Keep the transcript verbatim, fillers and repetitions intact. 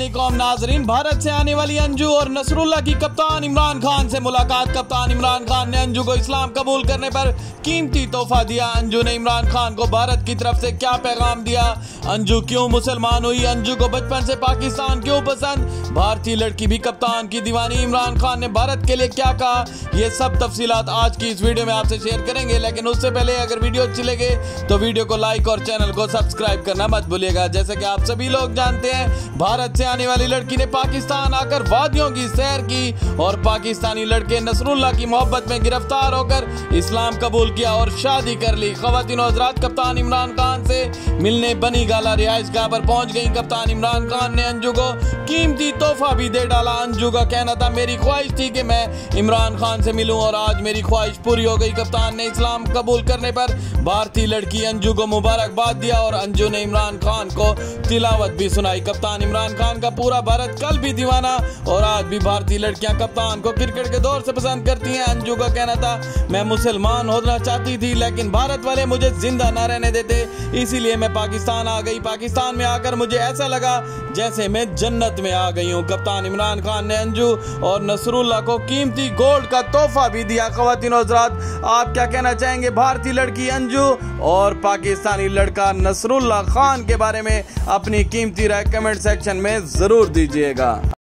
कौम नाजरीन, भारत से आने वाली अंजू और नसरुल्लाह की कप्तान इमरान खान से मुलाकात। कप्तान इमरान खान ने अंजू को इस्लाम कबूल करने पर कीमती तोहफा दिया। अंजू ने इमरान खान को भारत की तरफ से क्या पैगाम दिया? अंजू क्यों मुसलमान हुई? अंजू को बचपन से पाकिस्तान क्यों पसंद? भारतीय लड़की भी कप्तान की दीवानी। इमरान खान ने भारत के लिए क्या कहा? ये सब तफसीलात आज की इस वीडियो में आपसे शेयर करेंगे, लेकिन उससे पहले अगर वीडियो अच्छी लगे तो वीडियो को लाइक और चैनल को सब्सक्राइब करना मत भूलिएगा। जैसे कि आप सभी लोग जानते हैं, भारत से आने वाली लड़की ने पाकिस्तान आकर वादियों की सैर की और पाकिस्तानी लड़के नसरुल्लाह की मोहब्बत में गिरफ्तार होकर इस्लाम कबूल किया और शादी कर ली। ख्वातीन और हज़रात, कप्तान इमरान खान से मिलने बनी गाला रिहाइशगाह पर पहुंच गई। कप्तान इमरान खान ने अंजू को कीमती तोहफा भी दे डाला। अंजू का कहना था, मेरी ख्वाहिश थी कि मैं इमरान खान से मिलूं और आज मेरी ख्वाहिश पूरी हो गई। कप्तान ने इस्लाम कबूल करने पर भारतीय लड़की अंजू को मुबारकबाद दिया और अंजू ने इमरान खान को तिलावत भी सुनाई। कप्तान इमरान खान का पूरा भारत कल भी दीवाना और आज भी भारतीय लड़कियां कप्तान को क्रिकेट के दौर से पसंद करती हैं। अंजू का कहना था, मैं मुसलमान होना चाहती थी लेकिन भारत वाले मुझे जिंदा न रहने देते, इसीलिए मैं पाकिस्तान आ गई। पाकिस्तान में आकर मुझे ऐसा लगा जैसे मैं जन्नत में आ गई हूँ। कप्तान इमरान खान ने अंजू और नसरुल्लाह को कीमती गोल्ड का तोहफा भी दिया। ख्वातीन और हज़रात, आप क्या कहना चाहेंगे भारतीय लड़की अंजू और पाकिस्तानी लड़का नसरुल्लाह खान के बारे में? अपनी कीमती राय कमेंट सेक्शन में जरूर दीजिएगा।